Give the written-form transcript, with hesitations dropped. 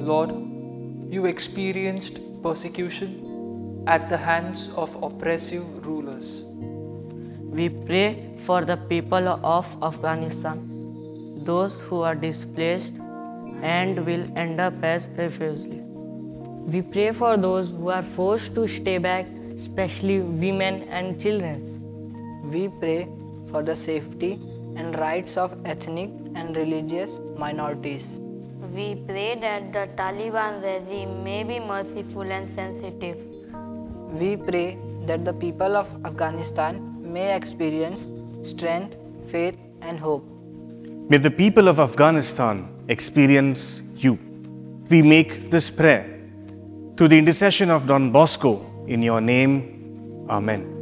Lord, you experienced persecution at the hands of oppressive rulers. We pray for the people of Afghanistan, those who are displaced and will end up as refugees. We pray for those who are forced to stay back, especially women and children. We pray for the safety and rights of ethnic and religious minorities. We pray that the Taliban regime may be merciful and sensitive. We pray that the people of Afghanistan may experience strength, faith, and hope. May the people of Afghanistan experience you. We make this prayer through the intercession of Don Bosco in your name. Amen.